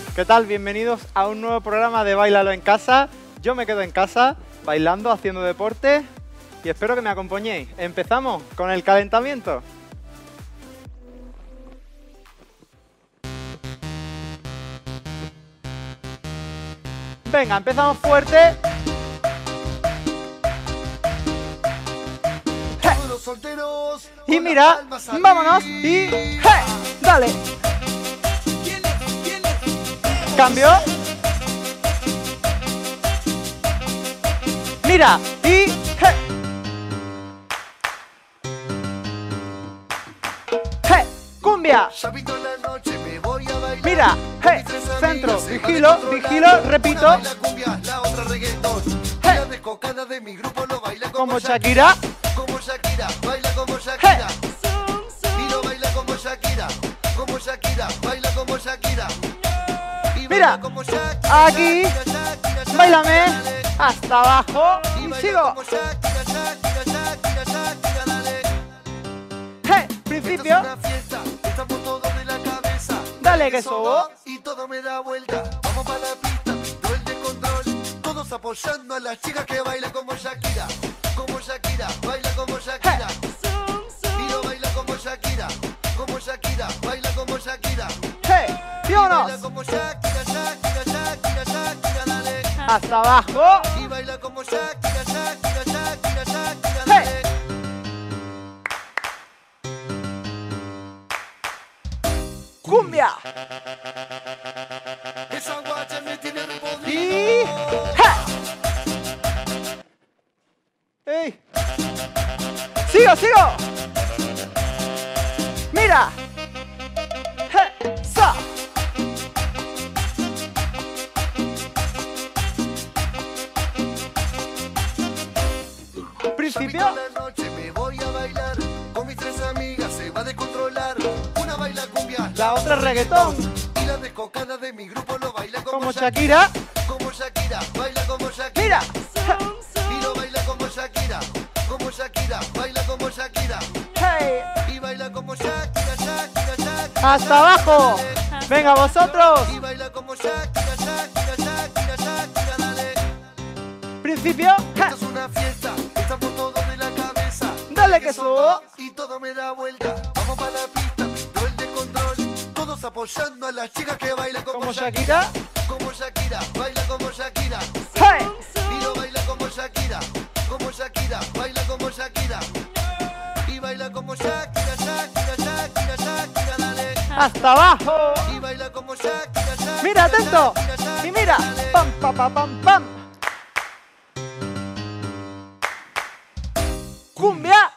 ¿Qué tal? Bienvenidos a un nuevo programa de Báilalo en Casa. Yo me quedo en casa, bailando, haciendo deporte y espero que me acompañéis. Empezamos con el calentamiento. Venga, empezamos fuerte. Y mira, vámonos y dale. Cambio. Mira y cumbia. Mira, centro, vigilo, vigilo, repito. Como Shakira. Como Shakira, baila como Shakira. Miro, baila como Shakira. Como Shakira, baila como Shakira. Mira, aquí, bailame hasta abajo y sigo. Principio. Dale que subo. Y todo me da vuelta. Vamos para la pista, duel de control. Todos apoyando a las chicas que bailan como Shakira. Como Shakira, baila como Shakira. Miro, baila como Shakira. Como Shakira, baila como Shakira. Vámonos. Baila como Shakira, Shakira, Shakira, Shakira, dale. Hasta abajo. Y baila como Shakira, Shakira, Shakira, Shakira, dale. Cumbia. Esa guacha me tiene repodrido. Y ¡ey! ¡Sigo, sigo! ¡Mira! ¡Sa! Principio. Sábado a la noche me voy a bailar. Con mis tres amigas se va a descontrolar. Una baila cumbia, La otra reggaetón. y la descocada de mi grupo lo baila Como Shakira. Como Shakira, baila como Shakira. ¡Mira! Miro, baila como Shakira. Como Shakira, baila como Shakira. ¡Hey! Y baila como Shakira, Shakira, Shakira. ¡Hasta abajo! ¡Venga, vosotros! Y baila como Shakira, Shakira, Shakira, Shakira, dale. Principio. Esto es una fiesta, estamos todos de la cabeza. Dale que subo. Y todo me da vuelta. Vamos para la pista, duel de control. Todos apoyando a las chicas que bailan Como Shakira. Como Shakira, baila como Shakira. ¡Hey! Miro, baila como Shakira. Como Shakira, baila como Shakira. Y baila como Shakira, Shakira, Shakira, Shakira, dale. ¡Hasta abajo! Y baila como Shakira, Shakira. ¡Mira, atento! Shakira, Shakira, Y mira. dale. ¡Pam, pam, pam, pam, pam! ¡Cumbia!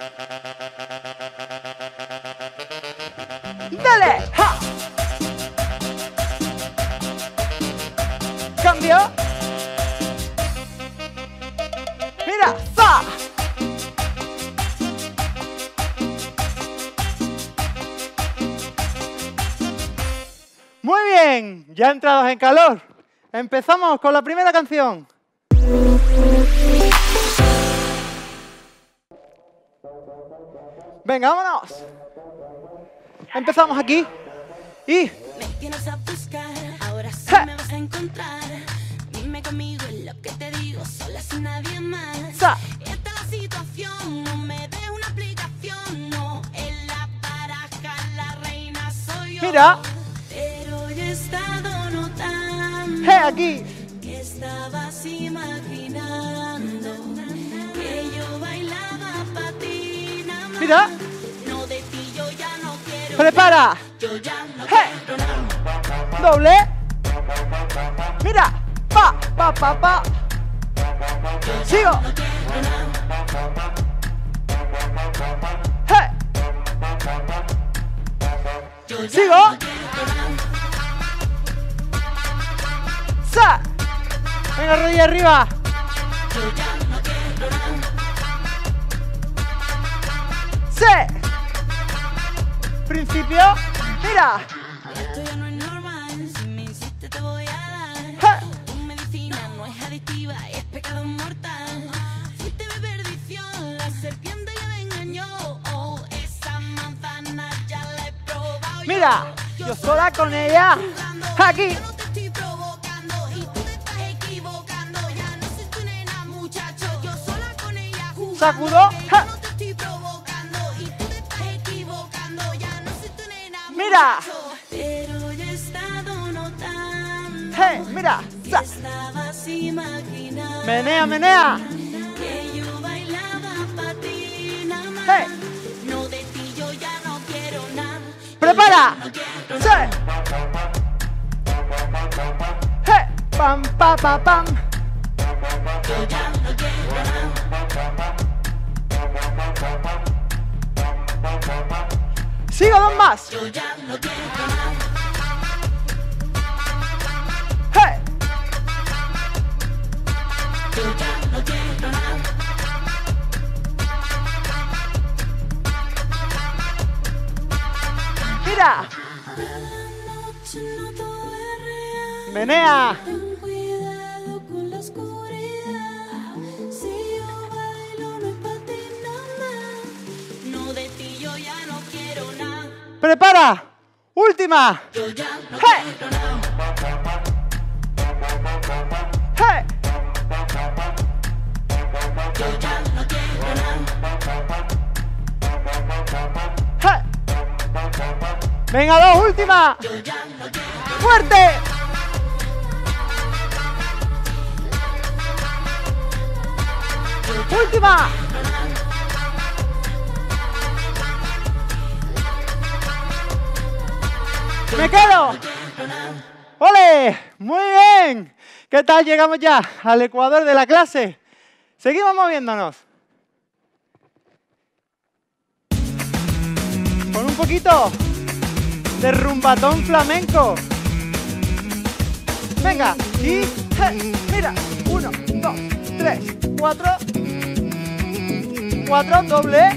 ¡Dale! ¡Ja! ¡Cambio! ¡Mira! ¡Za! Muy bien, ya entrados en calor. Empezamos con la primera canción. Venga, vámonos. Empezamos aquí. Y Me tienes a buscar, ahora sí ¡Ja! me vas a encontrar. Dime conmigo en lo que te digo, sola sin nadie más. ¡za! Esta es la situación, no me des una explicación. No, en la baraja la reina soy yo. Mira. Pero yo he estado notando Aquí. que estabas imaginando que yo bailaba pa' ti nada más. Mira. No, de ti yo ya no quiero. Prepara. Yo ya no ¡Hey! quiero nada. Doble. Mira. Pa, pa, pa, pa. Sigo. No quiero nada. Hey. Yo ya Sigo. no quiero nada. Sa. Venga, rodilla arriba. Yo ya no quiero nada. Se. Principio. Mira. Esto ya no es normal. Si me insistes te voy a dar. Ja. Tu medicina no es adictiva, es pecado mortal. Fuiste mi perdición, la serpiente ya me engañó. Esa manzana ya la he probado. Mira. Yo sola con ella. Jugando Aquí. Ya no te estoy provocando y tú te estás equivocando. Ya no soy tu nena, muchacho. Yo sola con ella jugando. Sacudo. Ya no te estoy provocando y tú te estás equivocando. Ya no soy tu nena, Mira. muchacho. Pero yo he estado notando Mira. que estabas imaginando Menea, menea. que yo bailaba pa' ti nada más. No, de ti yo ya no quiero nada. Prepara. No quiero Sí. Pam, pa, pa, pam. yo ya no quiero nada. Sigo dos más. Yo ya no quiero nada. Yo ya no quiero nada. Mira. Noche no todo es real. Menea. Ten cuidado con la oscuridad. Si yo bailo no es pa' ti nada más. No, de ti yo ya no quiero nada. Prepara. Última. Yo ya no Hey. quiero nada. Yo ya no quiero nada. Venga, dos últimas. Yo ya no quiero. ¡Fuerte! ¡Última! ¡Me quedo! ¡Ole! ¡Muy bien! ¿Qué tal? Llegamos ya al ecuador de la clase. Seguimos moviéndonos. Con un poquito de rumbatón flamenco. Venga, y mira, 1, 2, 3, 4, 4, doble.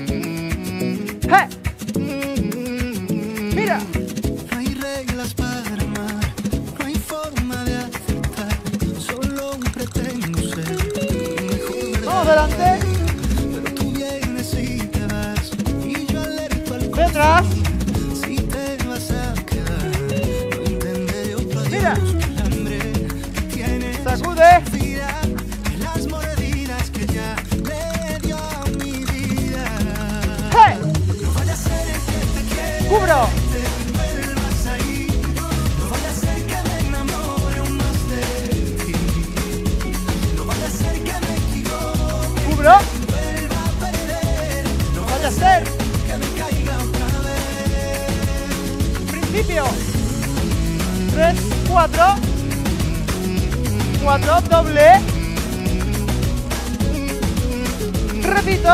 Mira, No hay reglas para amar, no hay forma de aceptar, solo pretendo ser el mejor de vamos adelante, pero tú vienes y te vas, y yo alerto al detrás, si te vas a quedar, no entenderé otro adiós, mira, el hambre que tienes, sacude, vida, de las mordidas que ya le dio a mi vida. No vaya a ser el que te quiere, cubro, te vuelvas a ir, no vaya a ser que me enamore aún más de ti, no vaya a ser que me equivoque, cubro, vuelva a perder, no vaya a ser, que me caiga otra vez. principio, 3, 4, 4, doble, repito,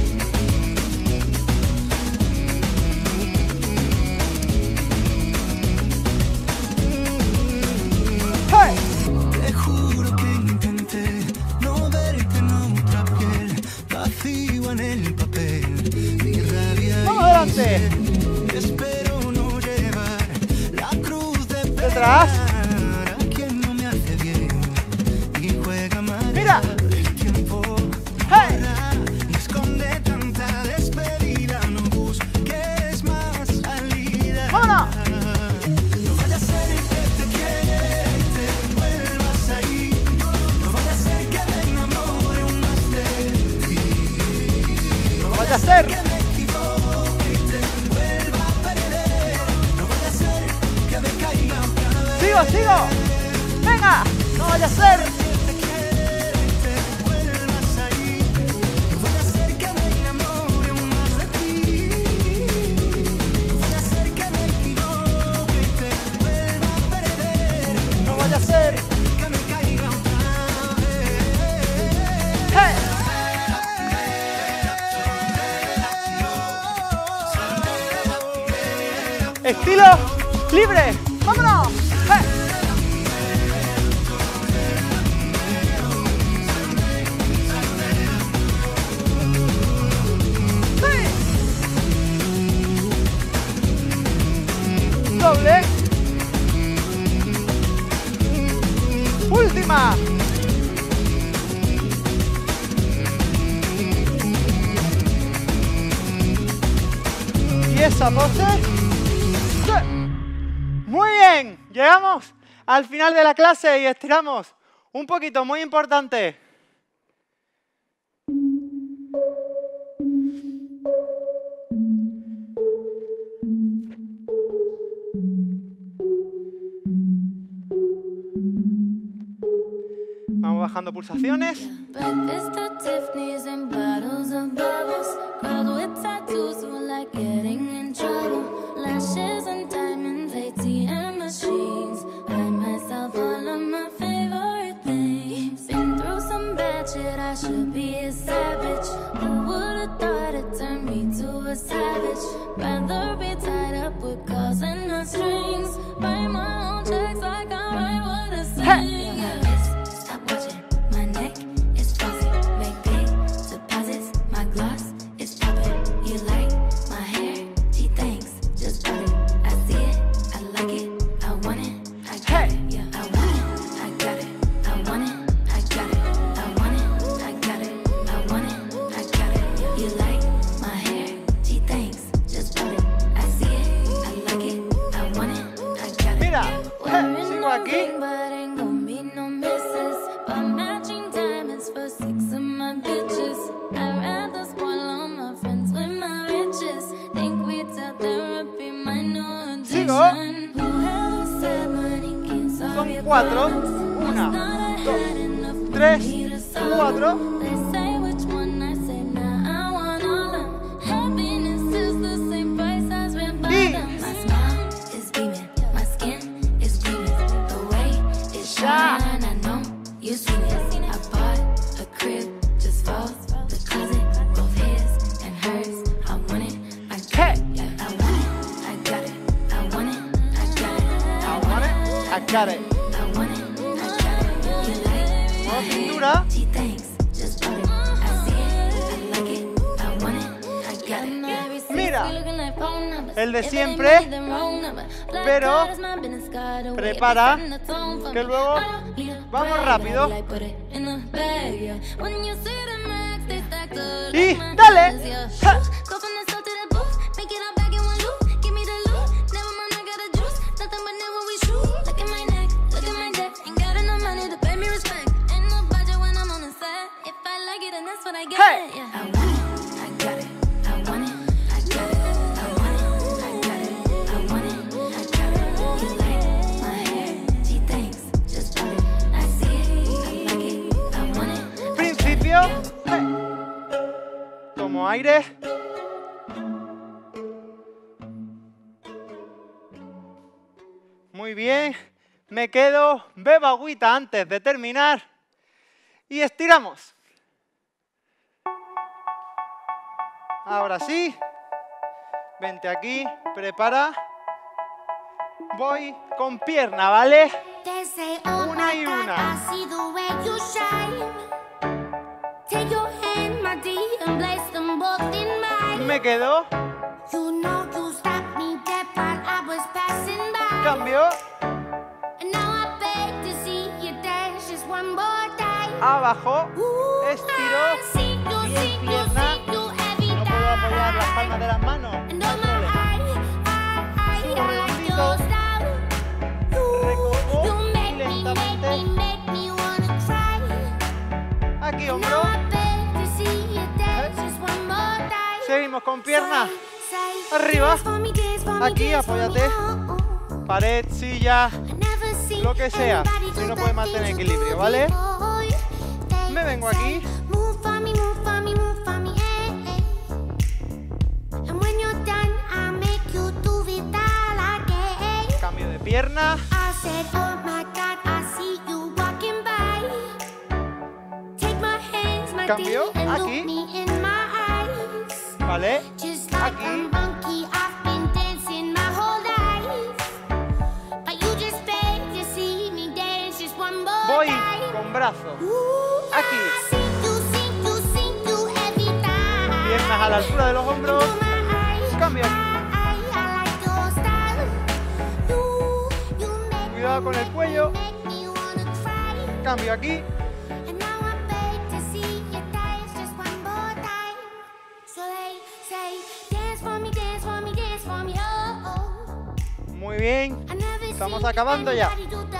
Te juro que intenté no verte en otra piel, vacío en el papel, mi rabia vamos y adelante, sed. Espero no llevar la cruz de detrás, perdonar a quien no me hace bien y juega mal. mira, El tiempo corra y esconde tanta despedida, no busques más salida. vámonos, No vaya a ser el que te quiere y te vuelvas a ir, no vaya a ser que me enamore aún más de ti, no vaya a ser, que me equivoque y te vuelva a perder, no vaya a ser que me caiga otra vez. sigo, sigo, venga, no vaya a ser, Te quiere y te vuelvas a ir, no vaya a ser que me enamore aún más de ti, no vaya a ser que me equivoque y te vuelva a perder, no vaya a ser, que me caiga otra vez. estilo libre, vámonos, doble, última, y esa pose, sí. Muy bien. bien, llegamos al final de la clase y estiramos un poquito, muy importante. Vamos bajando pulsaciones. Breakfast at Tiffany's and bottles of bubbles. Girls with tattoos who like getting in trouble. Lashes and diamonds, ATM machines. Buy myself all of my favorite things. Been through some bad shit, I should be a savage. Who would've thought it turned me to a savage? Rather be tied up with calls and not strings. Write my own checks like I write what I sing. Son 4, 1, 2, 3, 4. Got it. Nueva pintura. Mira, el de siempre, pero prepara que luego vamos rápido. Y dale. ¡Ja! Principio. Tomo aire. Muy bien. Me quedo, bebo agüita antes de terminar y estiramos. Ahora sí, vente aquí, prepara. Voy con pierna, ¿vale? Una y una. Me quedo. Cambio. Abajo. Estiro. Bien, pierna. No puedo apoyar las palmas de las manos. No hay problema. Subo redondito. Recojo y lentamente. Aquí hombro. Seguimos con pierna. Arriba. Aquí apóyate. Pared, silla, lo que sea. Si no puedes mantener equilibrio, ¿vale? Me vengo aquí. Cambio de pierna. Cambio aquí. ¿Vale? Aquí. Voy con brazo. Aquí. Piernas a la altura de los hombros. Cambio aquí. Cuidado con el cuello. Cambio aquí. Muy bien. Estamos acabando ya.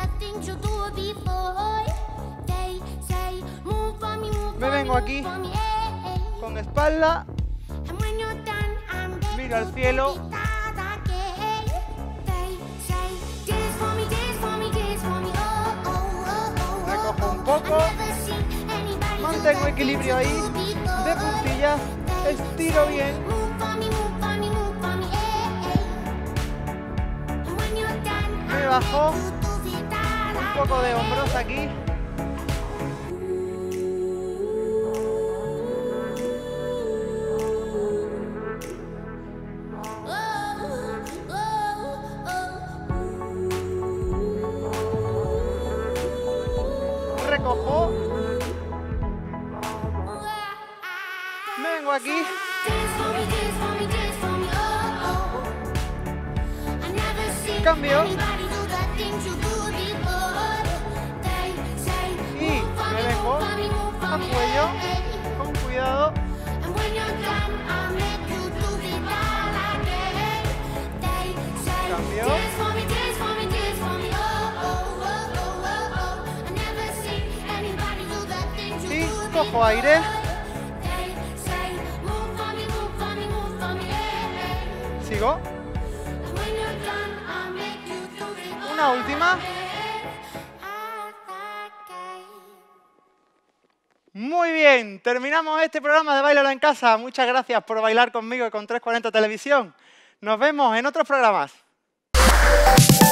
Me vengo aquí con espalda, miro al cielo, recojo un poco, mantengo equilibrio ahí, de puntillas, estiro bien. Me bajo, un poco de hombros aquí. Recojo. Me vengo aquí. Cambio. Y me vengo a cuello, con cuidado. Cambio. Y cojo aire. Sigo. Una última. Muy bien, terminamos este programa de Báilalo en Casa. Muchas gracias por bailar conmigo y con 340 Televisión. Nos vemos en otros programas.